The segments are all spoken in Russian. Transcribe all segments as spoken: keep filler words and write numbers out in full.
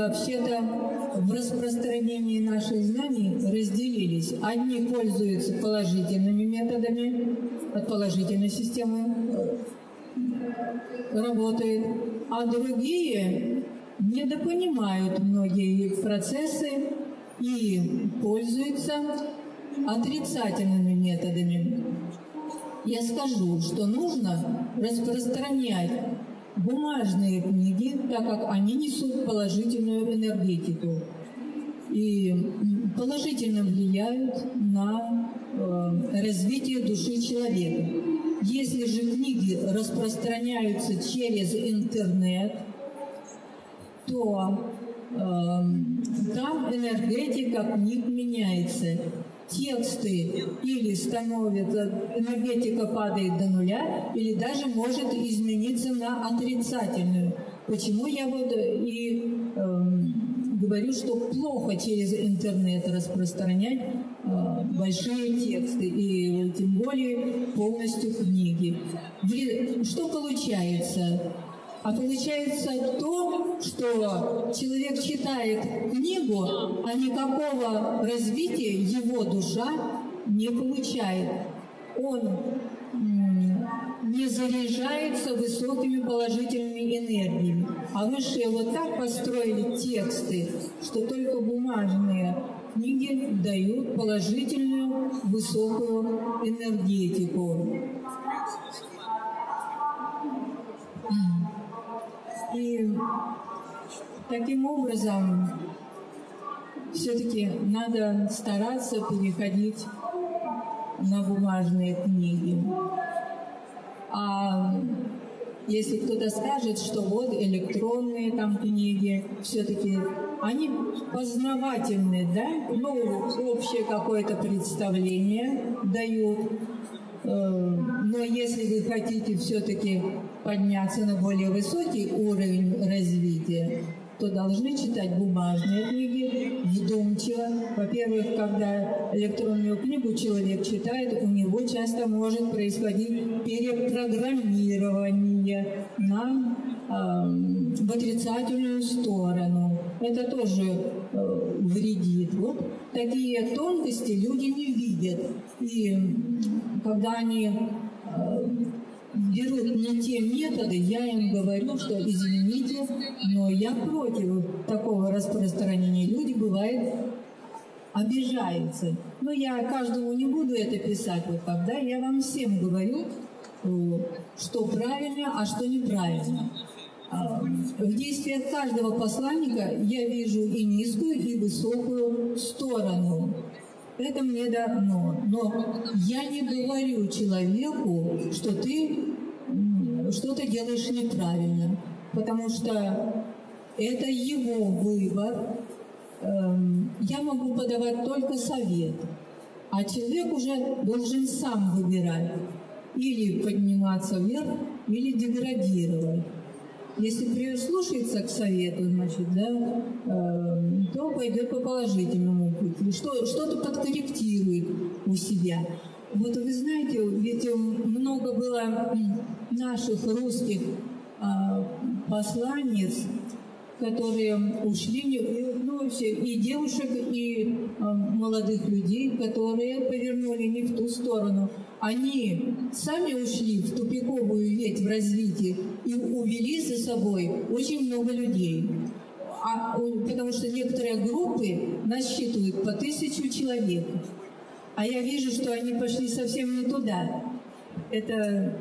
вообще-то в распространении наших знаний разделились. Одни пользуются положительными методами, от положительной системы работают, а другие недопонимают многие процессы и пользуются отрицательными методами. Я скажу, что нужно распространять бумажные книги, так как они несут положительную энергетику и положительно влияют на э, развитие души человека. Если же книги распространяются через интернет, то э, там энергетика книг меняется. Тексты или становятся, энергетика падает до нуля, или даже может измениться на отрицательную. Почему я вот и э, говорю, что плохо через интернет распространять э, большие тексты, и тем более полностью книги. Что получается? А получается то, что человек читает книгу, а никакого развития его душа не получает. Он не заряжается высокими положительными энергиями. А высшие вот так построили тексты, что только бумажные книги дают положительную высокую энергетику. И таким образом все-таки надо стараться переходить на бумажные книги. А если кто-то скажет, что вот электронные там книги, все-таки они познавательные, да? Ну, общее какое-то представление дают. Но если вы хотите все-таки подняться на более высокий уровень развития, то должны читать бумажные книги вдумчиво. Во-первых, когда электронную книгу человек читает, у него часто может происходить перепрограммирование на, э, в отрицательную сторону. Это тоже э, вредит. Вот такие тонкости люди не видят. И когда они э, берут не те методы, я им говорю, что извините, но я против такого распространения. Люди, бывает, обижаются. Но я каждому не буду это писать. Вот тогда я вам всем говорю, что правильно, а что неправильно. В действиях каждого посланника я вижу и низкую, и высокую сторону. Это мне дано. Но я не говорю человеку, что ты что-то делаешь неправильно, потому что это его выбор. Я могу подавать только совет, а человек уже должен сам выбирать. Или подниматься вверх, или деградировать. Если прислушается к совету, значит, да, э, то пойдет по положительному пути, что, что-то подкорректирует у себя. Вот вы знаете, ведь много было наших русских э, посланниц, которые ушли, ну, все, и девушек, и э, молодых людей, которые повернули не в ту сторону. Они сами ушли в тупиковую ветвь в развитии и увели за собой очень много людей. А, потому что некоторые группы насчитывают по тысячу человек. А я вижу, что они пошли совсем не туда. Это...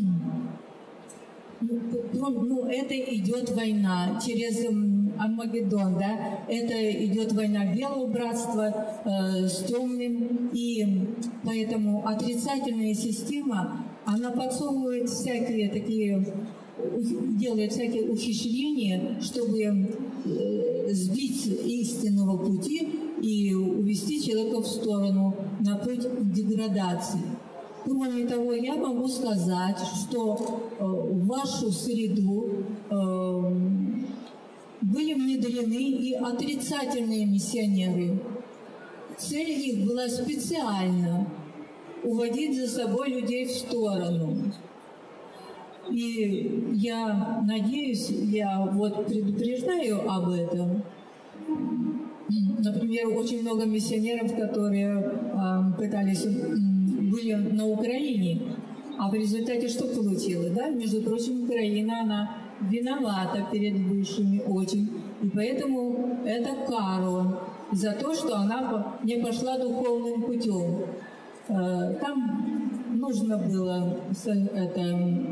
Ну, это идет война через Армагеддон, да? Это идет война белого братства э, с темным, и поэтому отрицательная система, она подсовывает всякие такие, делает всякие ухищрения, чтобы э, сбить с истинного пути и увести человека в сторону, на путь деградации. Кроме того, я могу сказать, что э, в вашу среду э, были внедрены и отрицательные миссионеры. Цель их была специально уводить за собой людей в сторону. И я надеюсь, я вот предупреждаю об этом. Например, очень много миссионеров, которые э, пытались, э, были на Украине, а в результате что получилось? Да? Между прочим, Украина, она виновата перед высшими очень, и поэтому это кара за то, что она не пошла духовным путем. Э, там нужно было это,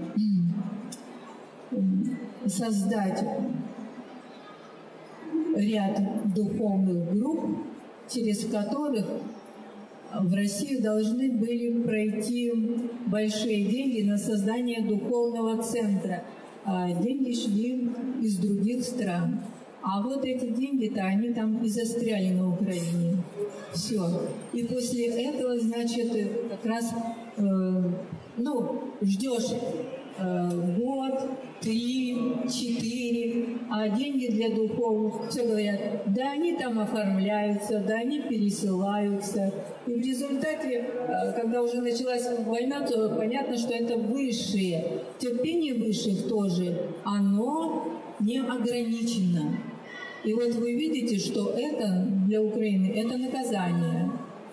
создать ряд духовных групп, через которых в Россию должны были пройти большие деньги на создание духовного центра. А деньги шли из других стран. А вот эти деньги-то, они там и застряли на Украине. Все. И после этого, значит, как раз, э, ну, ждешь э, год, три, четыре, а деньги для духовных, все говорят, да они там оформляются, да они пересылаются. И в результате, когда уже началась война, то понятно, что это высшие. Терпение высших тоже, оно не ограничено. И вот вы видите, что это для Украины, это наказание.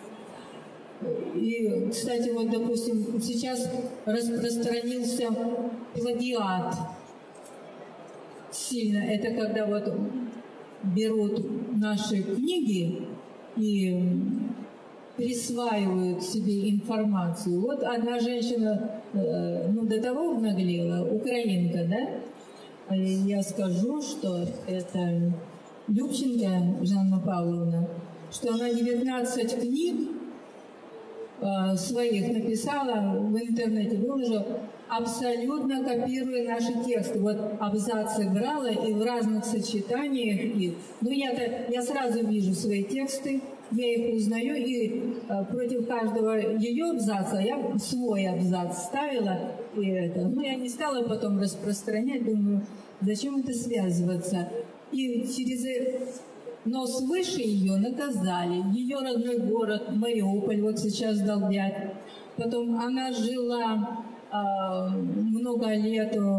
И, кстати, вот, допустим, сейчас распространился плагиат сильно. Это когда вот берут наши книги и присваивают себе информацию. Вот одна женщина, ну, до того обнаглела, украинка, да? Я скажу, что это Любченко Жанна Павловна, что она девятнадцать книг своих написала, в интернете выложила, абсолютно копируя наши тексты. Вот абзацы брала и в разных сочетаниях их. Ну, я-то, я сразу вижу свои тексты, я их узнаю, и а, против каждого ее абзаца я свой абзац ставила. И это. Ну, я не стала потом распространять, думаю, зачем это связываться. И через... Но свыше ее наказали. Ее родной город, Мариуполь, вот сейчас долбят. Потом она жила э, много лет э,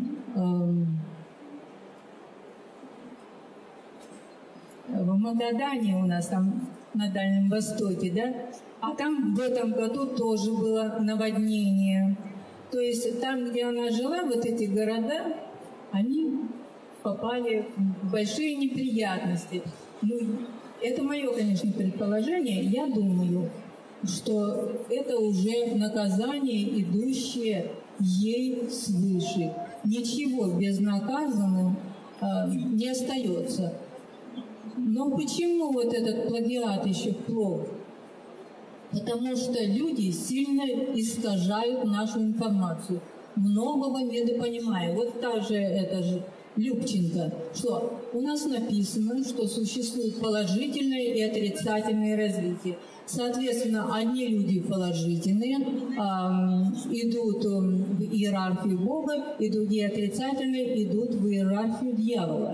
в Магадане у нас, там на Дальнем Востоке, да? А там в этом году тоже было наводнение. То есть там, где она жила, вот эти города, они попали в большие неприятности. Ну, это мое, конечно, предположение. Я думаю, что это уже наказание, идущее ей свыше. Ничего безнаказанным э, не остается. Но почему вот этот плагиат еще плох? Потому что люди сильно искажают нашу информацию. Многого недопонимая. Вот та же, это же Любченко, что у нас написано, что существует положительное и отрицательное развитие. Соответственно, одни люди положительные э, идут в иерархию Бога, и другие отрицательные идут в иерархию дьявола.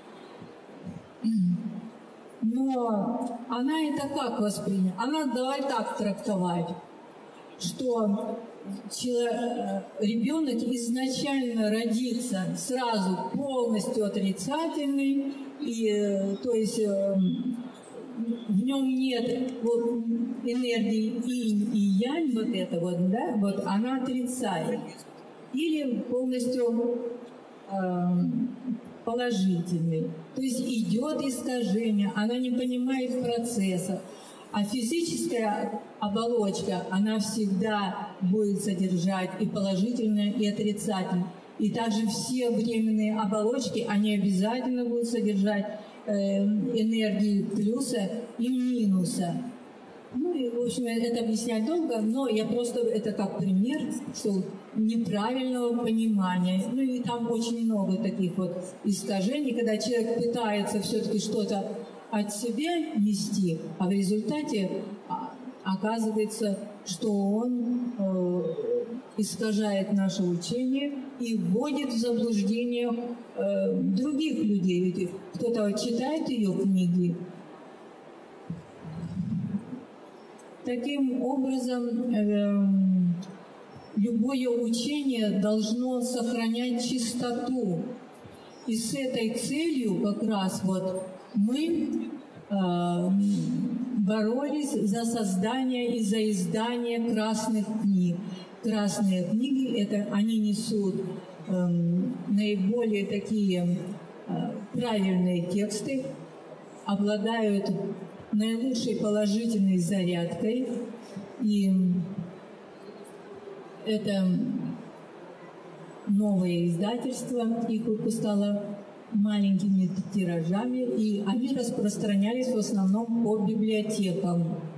Но она это как восприняла? Она давай так трактовать, что ребенок изначально родится сразу полностью отрицательный, и, то есть в нем нет вот, энергии инь и янь, вот это вот, да, вот она отрицает. Или полностью э, положительный. То есть идет искажение, она не понимает процесса. А физическая оболочка, она всегда будет содержать и положительное, и отрицательное. И также все временные оболочки, они обязательно будут содержать э, энергии плюса и минуса. Ну и, в общем, это объяснять долго, но я просто это как пример, что неправильного понимания. Ну и там очень много таких вот искажений, когда человек пытается все-таки что-то от себя нести, а в результате оказывается, что он э, искажает наше учение и вводит в заблуждение э, других людей. Ведь кто-то читает ее книги. Таким образом, э, любое учение должно сохранять чистоту. И с этой целью как раз вот мы э, боролись за создание и за издание красных книг. Красные книги, это они несут э, наиболее такие э, правильные тексты, обладают наилучшей положительной зарядкой. И это новое издательство, их выпускало маленькими тиражами, и они распространялись в основном по библиотекам.